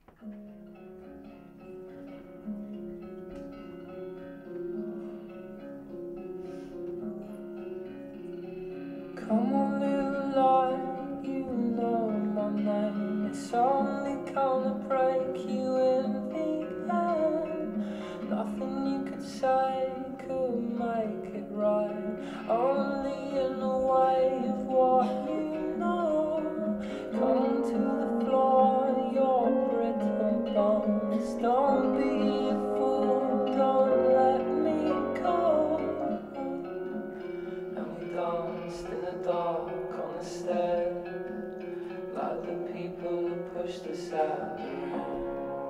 Come on, little light, you know my name. It's only gonna break you in the end. Nothing you could say could make it right. Only in the way of what you know. Come to the floor, your brittle bones. Don't be a fool, don't let me go. And we danced in the dark on the stairs, like the people who pushed us out the room.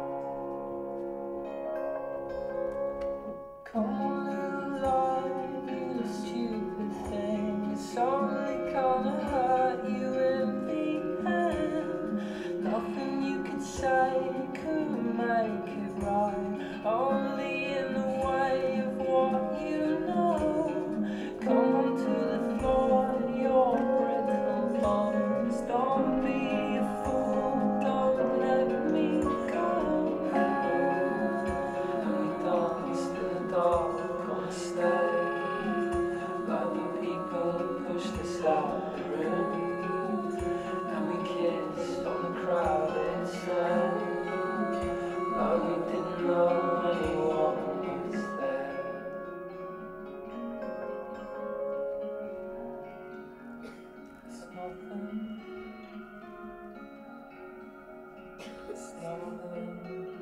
Come on, little light, you stupid thing. It's only gonna hurt you in the end. Nothing you could say could make it right. Only in the way of what you know. Come on to the floor, your brittle bones. Don't be a fool, don't let me go. And we danced in the dark on the stage, like the people who pushed us out the room. And we kissed on the crowded sand, like we didn't know anyone was there. It's nothing. It's nothing.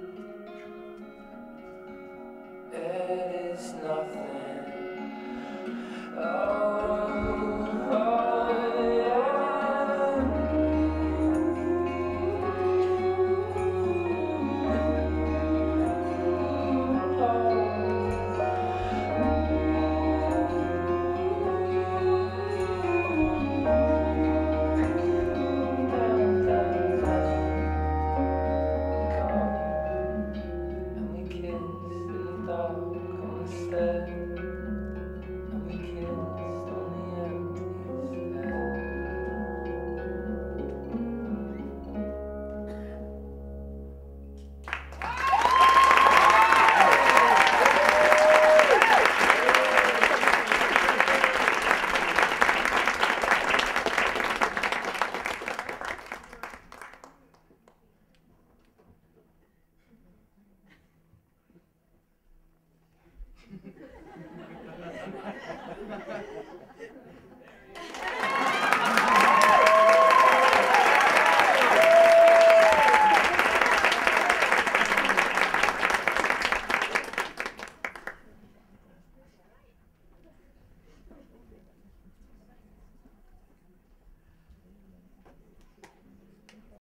It is nothing. Oh, and we kissed in the dark on the stairs, and we kissed on the empty stairs.